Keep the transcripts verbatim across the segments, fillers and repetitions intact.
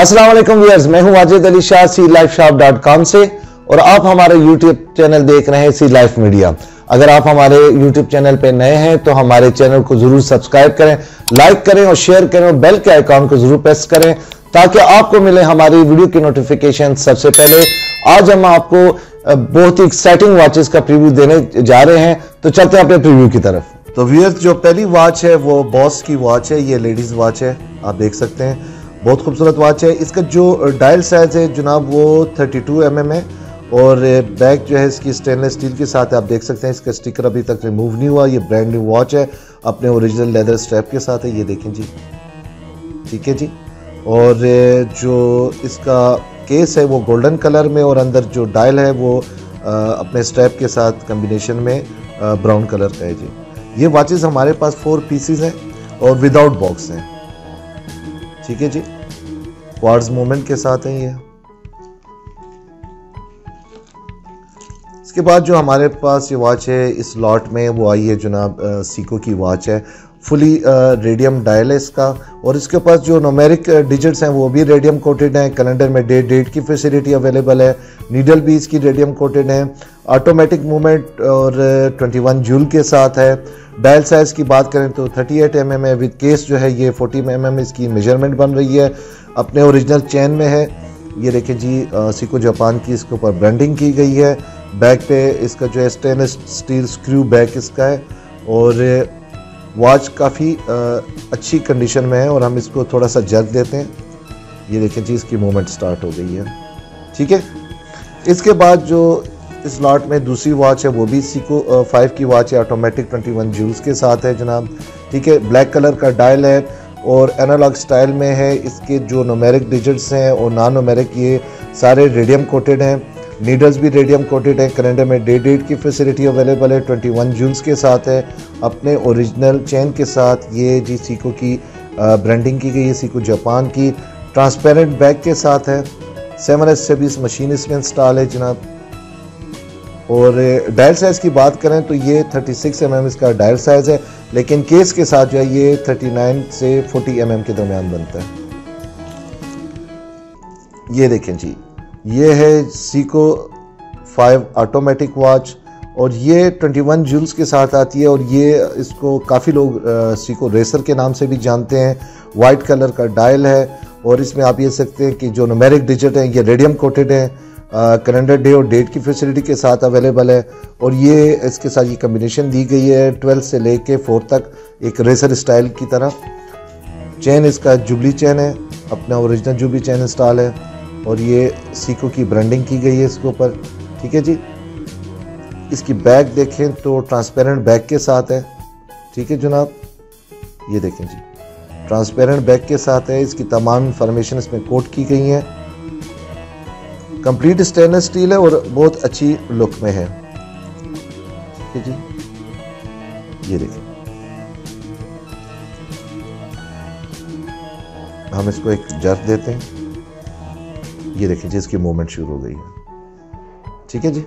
अस्सलाम वालेकुम व्यूअर्स, मैं हूं Wajid Ali Shah C life shop dot com से और आप हमारे यूट्यूब चैनल देख रहे हैं सी लाइफ मीडिया। अगर आप हमारे यूट्यूब चैनल पे नए हैं तो हमारे चैनल को जरूर सब्सक्राइब करें, लाइक करें और शेयर करें और बेल के आइकॉन को जरूर प्रेस करें ताकि आपको मिले हमारी वीडियो की नोटिफिकेशन सबसे पहले। आज हम आपको बहुत ही एक्साइटिंग वॉचेस का प्रीव्यू देने जा रहे हैं, तो चलते हैं अपने प्रीव्यू की तरफ। तो व्यूअर्स, जो पहली वॉच है वो बॉस की वॉच है। ये लेडीज वॉच है, आप देख सकते हैं, बहुत खूबसूरत वॉच है। इसका जो डायल साइज है जनाब वो थर्टी टू एम एम है और बैक जो है इसकी स्टेनलेस स्टील के साथ है। आप देख सकते हैं इसका स्टिकर अभी तक रिमूव नहीं हुआ। ये ब्रांड न्यू वॉच है, अपने ओरिजिनल लेदर स्ट्रैप के साथ है। ये देखें जी, ठीक है जी। और जो इसका केस है वो गोल्डन कलर में और अंदर जो डायल है वो आ, अपने स्ट्रैप के साथ कम्बिनेशन में ब्राउन कलर का है जी। ये वॉचेस हमारे पास फोर पीसेस हैं और विदाउट बॉक्स हैं, ठीक है जी। क्वार्ट्ज मूवमेंट के साथ है ये। इसके बाद जो हमारे पास ये वॉच है इस लॉट में वो आई है जनाब सीको की वॉच है। फुली रेडियम डायल है इसका और इसके पास जो न्यूमेरिक डिजिट्स हैं वो भी रेडियम कोटेड हैं। कैलेंडर में डेट डेट की फैसिलिटी अवेलेबल है। नीडल भी इसकी रेडियम कोटेड है। ऑटोमेटिक मूवमेंट और ट्वेंटी वन जूल के साथ है। डायल साइज की बात करें तो थर्टी एट एम एम है। विद केस जो है ये फोर्टी एम एम इसकी मेजरमेंट बन रही है। अपने ओरिजिनल चेन में है। ये देखें जी, सीको जापान की इसके ऊपर ब्रांडिंग की गई है। बैक पे इसका जो है स्टेनलेस स्टील स्क्रू बैक इसका है और वॉच काफ़ी अच्छी कंडीशन में है और हम इसको थोड़ा सा जर्क देते हैं। ये देखें जी, इसकी मूवमेंट स्टार्ट हो गई है, ठीक है। इसके बाद जो इस लॉट में दूसरी वॉच है वो भी सीको फाइव की वॉच है। ऑटोमेटिक ट्वेंटी वन जूल्स के साथ है जनाब, ठीक है। ब्लैक कलर का डायल है और एनालॉग स्टाइल में है। इसके जो न्यूमेरिक डिजिट्स हैं और नॉन न्यूमेरिक ये सारे रेडियम कोटेड हैं। नीडल्स भी रेडियम कोटेड है। कैलेंडर में डे डेट की फैसिलिटी अवेलेबल है। ट्वेंटी वन जूल्स के साथ है। अपने ओरिजिनल चेन के साथ ये जी सीको की ब्रांडिंग की गई है, सीको जापान की। ट्रांसपेरेंट बैग के साथ है। सेवन एस से भी इस मशीन इसमें इंस्टॉल है जनाब। और डायल साइज की बात करें तो ये थर्टी सिक्स एम एम इसका डायल साइज है, लेकिन केस के साथ जो है ये थर्टी नाइन से फोर्टी एम एम के दरमियान बनता है। ये देखें जी, ये है सीको फाइव ऑटोमेटिक वॉच और ये ट्वेंटी वन जूल्स के साथ आती है और ये इसको काफ़ी लोग सीको रेसर के नाम से भी जानते हैं। वाइट कलर का डायल है और इसमें आप ये सकते हैं कि जो न्यूमेरिक डिजिट हैं ये रेडियम कोटेड हैं। कैलेंडर डे और डेट की फैसिलिटी के साथ अवेलेबल है और ये इसके साथ ये कम्बिनेशन दी गई है ट्वेल्व से लेके फोर तक, एक रेसर स्टाइल की तरह। चेन इसका जुबली चेन है, अपना ओरिजिनल जुबली चेन इंस्टॉल है और ये सीको की ब्रांडिंग की गई है इसके ऊपर, ठीक है जी। इसकी बैक देखें तो ट्रांसपेरेंट बैक के साथ है, ठीक है जनाब। ये देखें जी, ट्रांसपेरेंट बैक के साथ है। इसकी तमाम इंफॉर्मेशन इसमें कोट की गई है। कंप्लीट स्टेनलेस स्टील है और बहुत अच्छी लुक में है, ठीक है जी। ये देखिए, हम इसको एक जर्क देते हैं। ये देखिए जी, इसकी मूवमेंट शुरू हो गई है, ठीक है जी।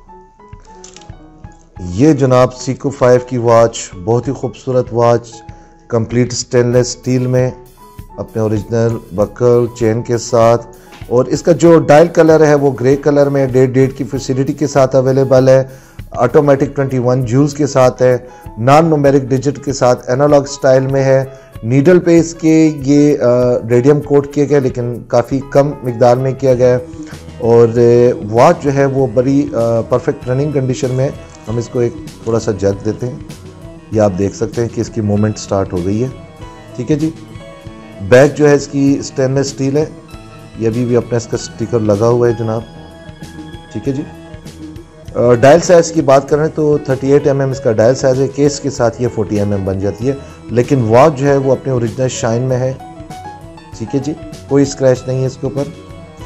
ये जनाब सीको फाइव की वॉच, बहुत ही खूबसूरत वॉच, कंप्लीट स्टेनलेस स्टील में, अपने ओरिजिनल बकल चेन के साथ। और इसका जो डायल कलर है वो ग्रे कलर में डेट डेट की फैसिलिटी के साथ अवेलेबल है। ऑटोमेटिक ट्वेंटी वन जूल्स के साथ है। नॉन न्यूमेरिक डिजिट के साथ एनालॉग स्टाइल में है। नीडल पे इसके ये रेडियम कोट किया गया लेकिन काफ़ी कम मिकदार में किया गया है और वॉच जो है वो बड़ी परफेक्ट रनिंग कंडीशन में। हम इसको एक थोड़ा सा जर्क देते हैं। ये आप देख सकते हैं कि इसकी मूवमेंट स्टार्ट हो गई है, ठीक है जी। बैक जो है इसकी स्टेनलेस स्टील है। ये अभी भी अपना इसका स्टिकर लगा हुआ है जनाब, ठीक है जी। डायल साइज की बात करें तो थर्टी एट एम एम इसका डायल साइज है। केस के साथ ये फोर्टी एम एम बन जाती है, लेकिन वॉच जो है वो अपने ओरिजिनल शाइन में है, ठीक है जी। कोई स्क्रैच नहीं है इसके ऊपर।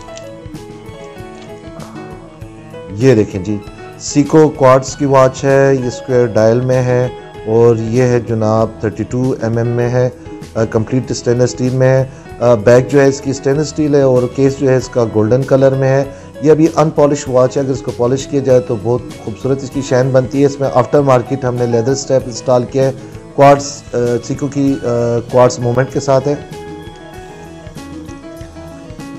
ये देखें जी, सीको क्वार्ट्ज की वॉच है। ये स्क्वायर डायल में है और ये है जनाब थर्टी टू एम एम में है। कंप्लीट स्टेनलेस स्टील में है। बैक जो है इसकी स्टेनलेस स्टील है और केस जो है इसका गोल्डन कलर में है। ये अभी अनपॉलिश वॉच है, अगर इसको पॉलिश किया जाए तो बहुत खूबसूरत इसकी शाइन बनती है। इसमें आफ्टर मार्केट हमने लेदर स्ट्रैप इंस्टॉल किया है। क्वार्ट्ज सीको की क्वार्ट्ज मूवमेंट के साथ है।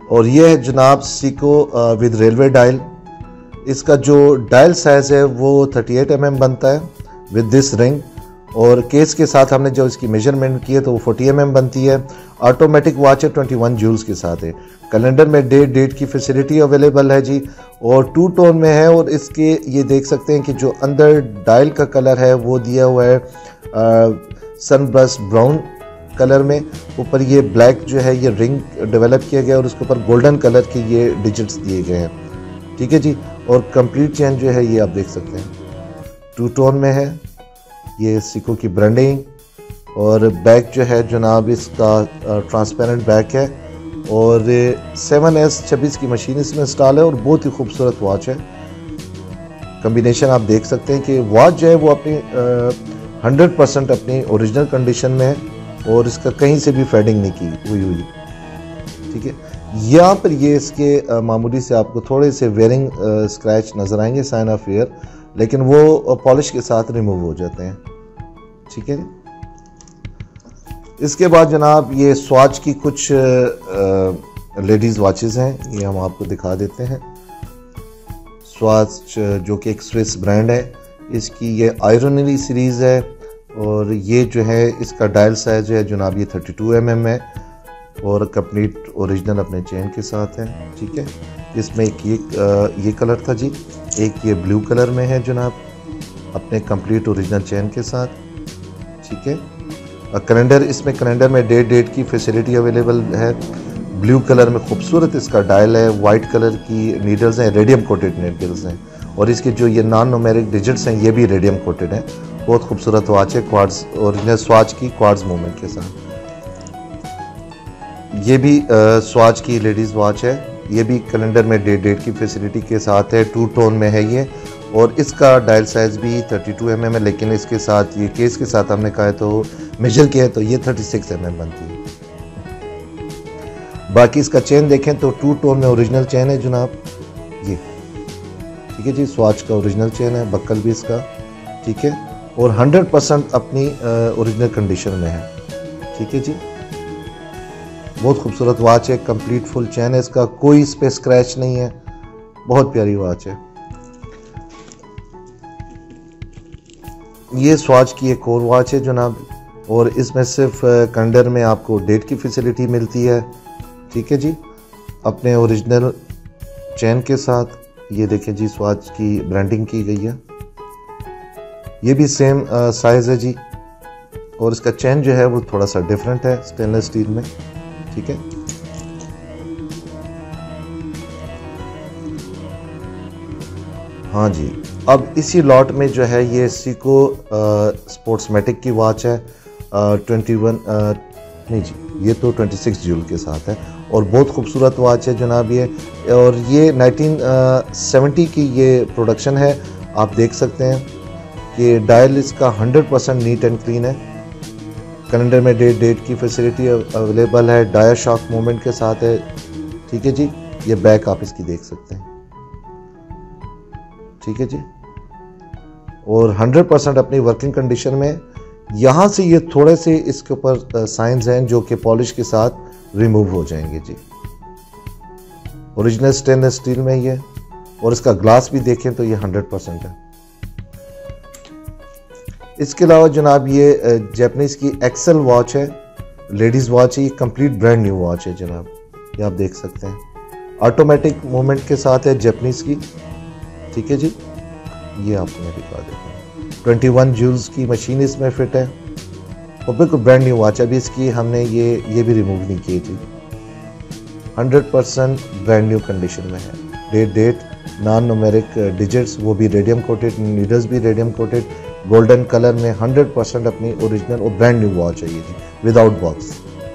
और ये है जनाब सीको विद रेलवे डायल। इसका जो डायल साइज़ है वो थर्टी एट एम एम बनता है विद दिस रिंग, और केस के साथ हमने जो इसकी मेजरमेंट की है तो वो फोर्टी एम एम बनती है। ऑटोमेटिक वॉच है, ट्वेंटी वन जूल्स के साथ है। कैलेंडर में डेट डेट की फैसिलिटी अवेलेबल है जी, और टू टोन में है। और इसके ये देख सकते हैं कि जो अंदर डायल का कलर है वो दिया हुआ है सनब्रस्ट ब्राउन कलर में। ऊपर ये ब्लैक जो है ये रिंग डेवलप किया गया और उसके ऊपर गोल्डन कलर के ये डिजिट्स दिए गए हैं, ठीक है जी। और कंप्लीट चेन जो है ये आप देख सकते हैं टू टोन में है। ये सीको की ब्रांडिंग, और बैक जो है जनाब इसका ट्रांसपेरेंट बैक है, और सेवन एस छब्बीस की मशीन इसमें इंस्टॉल है, और बहुत ही खूबसूरत वॉच है। कम्बिनेशन आप देख सकते हैं कि वॉच जो है वो अपनी हंड्रेड परसेंट अपनी ओरिजिनल कंडीशन में है, और इसका कहीं से भी फेडिंग नहीं की हुई हुई, ठीक है। यहाँ पर ये इसके आ, मामूली से आपको थोड़े से वेयरिंग स्क्रैच नज़र आएंगे, साइन ऑफ वेयर, लेकिन वो पॉलिश के साथ रिमूव हो जाते हैं, ठीक है। इसके बाद जनाब ये स्वाच की कुछ लेडीज़ वॉचेस हैं, ये हम आपको दिखा देते हैं। स्वाच जो कि एक स्विस ब्रांड है, इसकी ये आयरनरी सीरीज़ है, और ये जो है इसका डायल साइज जो है जनाब ये थर्टी टू एम एम है, और कंप्लीट ओरिजिनल अपने चेन के साथ है, ठीक है। इसमें एक ये ये कलर था जी, एक ये ब्लू कलर में है जनाब अपने कंप्लीट ओरिजिनल चेन के साथ, ठीक है। कैलेंडर, इसमें कैलेंडर में डेट डेट की फैसिलिटी अवेलेबल है। ब्लू कलर में खूबसूरत इसका डायल है, वाइट कलर की नीडल्स हैं, रेडियम कोटेड नीडल्स हैं, और इसके जो ये नॉन न्यूमेरिक डिजिट्स हैं ये भी रेडियम कोटेड हैं। बहुत खूबसूरत वॉच है, क्वार्ट्ज ओरिजिनल स्वाच की क्वार्ट्ज मूवमेंट के साथ। ये भी आ, स्वाच की लेडीज़ वॉच है, ये भी कैलेंडर में डेट डेट की फैसिलिटी के साथ है, टू टोन में है ये, और इसका डायल साइज भी थर्टी टू एम एम है, लेकिन इसके साथ ये केस के साथ हमने कहा है तो मेजर किया है तो ये थर्टी सिक्स एम एम बनती है। बाकी इसका चेन देखें तो टू टोन में ओरिजिनल चेन है जनाब ये, ठीक है जी। स्वाच का ओरिजिनल चेन है, बक्कल भी इसका, ठीक है, और हंड्रेड परसेंट अपनी ओरिजिनल कंडीशन में है, ठीक है जी। बहुत खूबसूरत वॉच है, कंप्लीट फुल चेन है इसका, कोई इस पे स्क्रैच नहीं है, बहुत प्यारी वॉच है। ये स्वाच की एक और वॉच है जनाब, और इसमें सिर्फ कैलेंडर में आपको डेट की फैसिलिटी मिलती है, ठीक है जी, अपने ओरिजिनल चेन के साथ। ये देखें जी स्वाच की ब्रांडिंग की गई है, ये भी सेम साइज़ है जी, और इसका चेन जो है वो थोड़ा सा डिफरेंट है स्टेनलेस स्टील में, ठीक है। हाँ जी, अब इसी लॉट में जो है ये सीको स्पोर्ट्समैटिक की वॉच है, ट्वेंटी वन नहीं जी ये तो ट्वेंटी सिक्स जूल के साथ है, और बहुत खूबसूरत वॉच है जनाब ये, और ये नाइनटीन सेवेंटी की ये प्रोडक्शन है। आप देख सकते हैं कि डायल इसका hundred percent neat and clean है। कैलेंडर में डेट डेट की फैसिलिटी अवेलेबल है, डायर शॉक मूवमेंट के साथ है, ठीक है जी। ये बैक आप इसकी देख सकते हैं, ठीक है जी, और हंड्रेड परसेंट अपनी वर्किंग कंडीशन में। यहाँ से ये थोड़े से इसके ऊपर साइंस हैं जो कि पॉलिश के साथ रिमूव हो जाएंगे जी। ओरिजिनल स्टेनलेस स्टील में ये, और इसका ग्लास भी देखें तो ये हंड्रेड परसेंट है। इसके अलावा जनाब ये जापानीज की एक्सेल वॉच है, लेडीज वॉच है, ये कंप्लीट ब्रांड न्यू वॉच है जनाब, ये आप देख सकते हैं, ऑटोमेटिक मूवमेंट के साथ है जापानीज की, ठीक है जी। ये आपको मैं दिखा देता हूँ, ट्वेंटी वन जूल्स की मशीन इसमें फिट है, और बिल्कुल ब्रांड न्यू वॉच। अभी इसकी हमने ये ये भी रिमूव नहीं की थी, hundred percent brand new condition में है। Date date non numeric digits वो भी रेडियम कोटेड, नीडल्स भी रेडियम कोटेड, गोल्डन कलर में, हंड्रेड परसेंट अपनी ओरिजिनल और ब्रांड न्यू वॉच है ये जी, विदाउट बॉक्स।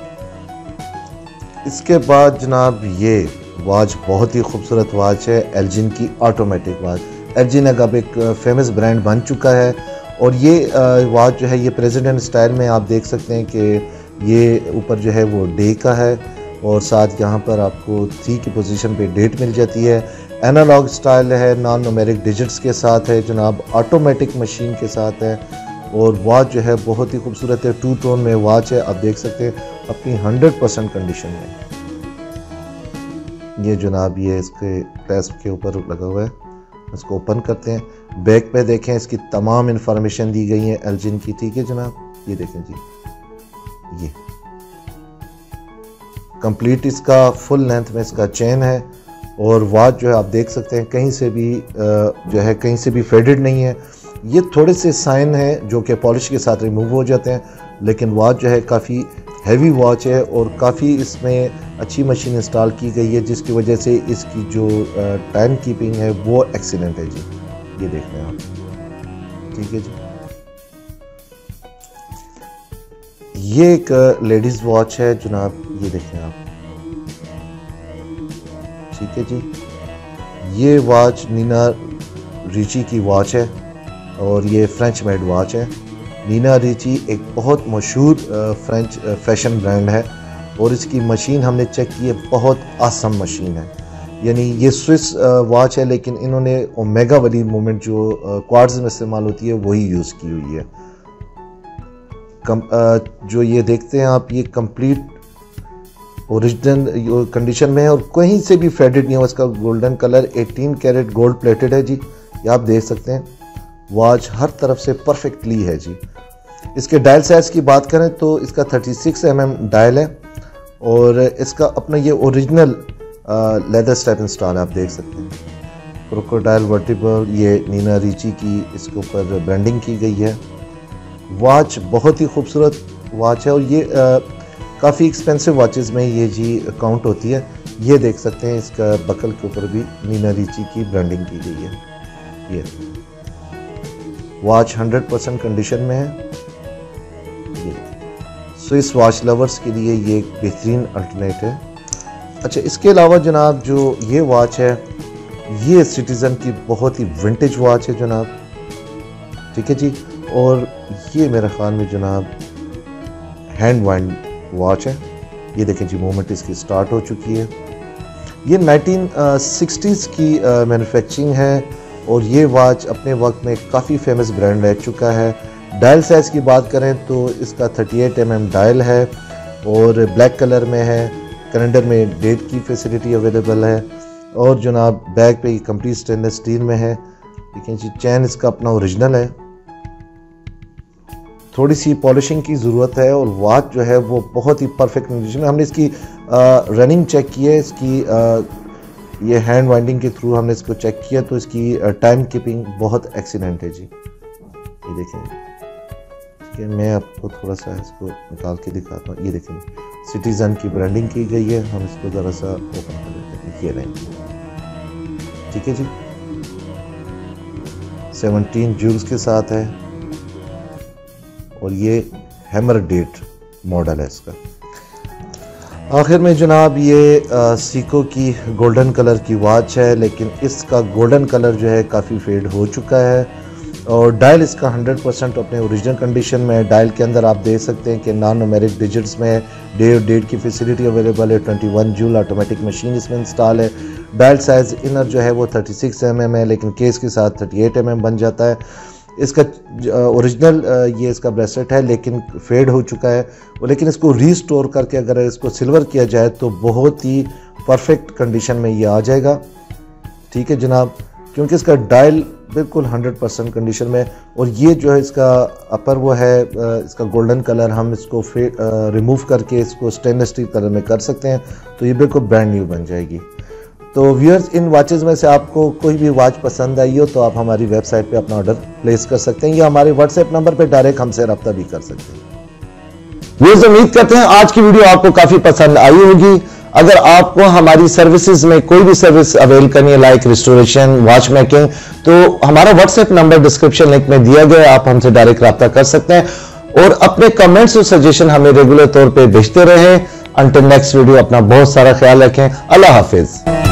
इसके बाद जनाब ये वॉच बहुत ही खूबसूरत वॉच है, एल्जिन की ऑटोमेटिक वॉच। एल्जिन अब एक फेमस ब्रांड बन चुका है, और ये वॉच जो है ये प्रेसिडेंट स्टाइल में आप देख सकते हैं कि ये ऊपर जो है वो डे का है, और साथ यहाँ पर आपको थ्री की पोजीशन पे डेट मिल जाती है। एनालॉग स्टाइल है, नॉन न्यूमेरिक डिजिट्स के साथ है जनाब, ऑटोमेटिक मशीन के साथ है, और वॉच जो है बहुत ही खूबसूरत है, टू टोन में वॉच है, आप देख सकते हैं अपनी हंड्रेड परसेंट कंडीशन में। ये जनाब ये इसके क्लैस्प के ऊपर लगा हुआ है, इसको ओपन करते हैं। बैक पे देखें इसकी तमाम इंफॉर्मेशन दी गई है एल्जिन की, ठीक है जनाब। ये देखें जी, ये कंप्लीट इसका फुल लेंथ में इसका चेन है और वॉच जो है आप देख सकते हैं कहीं से भी जो है कहीं से भी फेडेड नहीं है। ये थोड़े से साइन है जो कि पॉलिश के साथ रिमूव हो जाते हैं, लेकिन वॉच जो है काफ़ी हैवी वॉच है और काफ़ी इसमें अच्छी मशीन इंस्टॉल की गई है, जिसकी वजह से इसकी जो टाइम कीपिंग है वो एक्सीलेंट है जी। ये देख रहे हैं आप, ठीक है जी। ये एक लेडीज़ वॉच है जनाब, ये देखें आप, ठीक है जी। ये वॉच नीना रिची की वॉच है और ये फ्रेंच मेड वॉच है। नीना रिची एक बहुत मशहूर फ्रेंच फैशन ब्रांड है और इसकी मशीन हमने चेक की है, बहुत आसम मशीन है। यानी ये स्विस वॉच है, लेकिन इन्होंने ओमेगा वाली मूवमेंट जो क्वार्ट्ज में इस्तेमाल होती है वही यूज़ की हुई है। कम, जो ये देखते हैं आप, ये कंप्लीट ओरिजिनल कंडीशन में है और कहीं से भी फेडेड नहीं है। इसका गोल्डन कलर अठारह कैरेट गोल्ड प्लेटेड है जी, ये आप देख सकते हैं। वॉच हर तरफ से परफेक्टली है जी। इसके डायल साइज की बात करें तो इसका छत्तीस एम एम डायल है और इसका अपना ये ओरिजिनल लेदर स्ट्रैप इंस्टॉल है, आप देख सकते हैं। क्रोकोडाइल वर्टिबल, ये नीना रिची की इसके ऊपर ब्रांडिंग की गई है। वॉच बहुत ही खूबसूरत वॉच है और ये काफ़ी एक्सपेंसिव वॉचेस में ये जी काउंट होती है। ये देख सकते हैं इसका बकल के ऊपर भी नीना रिची की ब्रांडिंग की गई है। ये वॉच हंड्रेड परसेंट कंडीशन में है। ये स्विस वॉच लवर्स के लिए ये एक बेहतरीन अल्टरनेट है। अच्छा, इसके अलावा जनाब जो ये वॉच है, ये सिटीज़न की बहुत ही विंटेज वॉच है जनाब, ठीक है जी। और ये मेरे ख्याल में जनाब हैंड वाइंड वॉच है। ये देखें जी, मूवमेंट इसकी स्टार्ट हो चुकी है। ये नाइनटीन सिक्सटीज़ की मैन्युफैक्चरिंग है और ये वॉच अपने वक्त में काफ़ी फेमस ब्रांड रह चुका है। डायल साइज़ की बात करें तो इसका अड़तीस एम एम डायल है और ब्लैक कलर में है। कैलेंडर में डेट की फैसिलिटी अवेलेबल है और जनाब बैक पे कंप्लीट स्टेनलेस स्टील में है। देखें जी, चैन इसका अपना ओरिजिनल है। थोड़ी सी पॉलिशिंग की ज़रूरत है और वॉच जो है वो बहुत ही परफेक्ट कंडीशन में। हमने इसकी रनिंग चेक की है, इसकी आ, ये हैंड वाइंडिंग के थ्रू हमने इसको चेक किया तो इसकी टाइम कीपिंग बहुत एक्सीलेंट है जी। ये देखें, ठीक है, मैं आपको थोड़ा सा इसको निकाल के दिखाता हूँ। ये देखें, सिटीजन की ब्रांडिंग की गई है। हम इसको ज़रा सा ओपन कर लेते हैं। ये नहीं, ठीक है जी, सेवनटीन जूल्स के साथ है और ये हैमर डेट मॉडल है इसका। आखिर में जनाब ये आ, सीको की गोल्डन कलर की वॉच है, लेकिन इसका गोल्डन कलर जो है काफ़ी फेड हो चुका है और डायल इसका हंड्रेड परसेंट अपने ओरिजिनल कंडीशन में है। डायल के अंदर आप देख सकते हैं कि नॉन न्यूमेरिक डिजिट्स में डे और डेट की फैसिलिटी अवेलेबल है। इक्कीस जूल ऑटोमेटिक मशीन इसमें इंस्टॉल है। डायल साइज इनर जो है वो छत्तीस एम एम है, लेकिन केस के साथ अड़तीस एम एम बन जाता है। इसका ओरिजिनल ये इसका ब्रेसलेट है, लेकिन फेड हो चुका है, लेकिन इसको रीस्टोर करके अगर इसको सिल्वर किया जाए तो बहुत ही परफेक्ट कंडीशन में ये आ जाएगा, ठीक है जनाब, क्योंकि इसका डायल बिल्कुल हंड्रेड परसेंट कंडीशन में। और ये जो है इसका अपर वो है, इसका गोल्डन कलर, हम इसको रिमूव करके इसको स्टेनलेस स्टील कलर में कर सकते हैं तो ये बिल्कुल ब्रांड न्यू बन जाएगी। तो व्यूअर्स, इन वॉचेस में से आपको कोई भी वॉच पसंद आई हो तो आप हमारी वेबसाइट पे अपना ऑर्डर प्लेस कर सकते हैं या हमारे व्हाट्सएप नंबर पे डायरेक्ट हमसे रब्ता भी कर सकते हैं। व्यूअर्स, उम्मीद करते हैं आज की वीडियो आपको काफी पसंद आई होगी। अगर आपको हमारी सर्विसेज में कोई भी सर्विस अवेल करनी है, लाइक रिस्टोरेशन, वॉच मेकिंग, तो हमारा व्हाट्सएप नंबर डिस्क्रिप्शन लिंक में दिया गया है, आप हमसे डायरेक्ट रब्ता कर सकते हैं और अपने कमेंट्स और सजेशन हमें रेगुलर तौर पर भेजते रहें। अंटिल नेक्स्ट वीडियो, अपना बहुत सारा ख्याल रखें। अल्लाह हाफिज।